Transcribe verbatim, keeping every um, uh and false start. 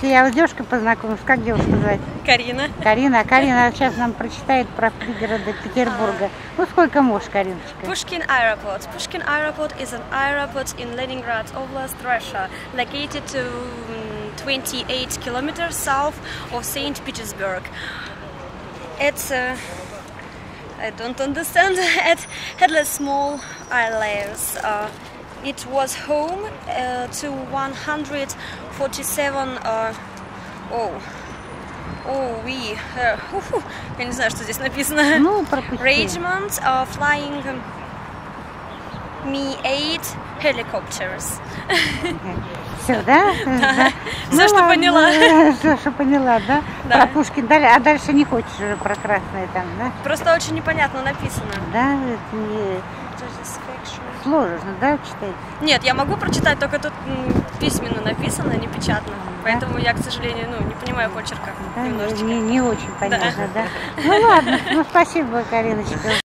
Здравствуйте, я с девушкой познакомилась. Как девушку звать? Карина. Карина. А Карина сейчас нам прочитает про пригороды Петербурга. Ну, сколько можешь, Кариночка? Pushkin Airport. Pushkin Airport is an airport in Leningrad Oblast, Russia, located to twenty-eight kilometers south of Saint Petersburg. It's, uh, I don't understand, it had a small islands. Uh, it was home uh, to one hundred forty-seven, uh, oh, oh, we, uh, уфу, я не знаю, что здесь написано. Ну, пропусти. Regiment of flying Mi eight helicopters. Все, да? Да. Ну, Все, что ладно. поняла. Все, что поняла, да? Да. Про Пушкин. А дальше не хочешь уже про красное там, да? Просто очень непонятно написано. Да, это не... сложно, да, читать? Нет, я могу прочитать, только тут м, письменно написано, не печатно. Поэтому я, к сожалению, ну, не понимаю почерка Да, немножечко. не, не очень понятно, да. да? Ну ладно, ну спасибо, Кариночка.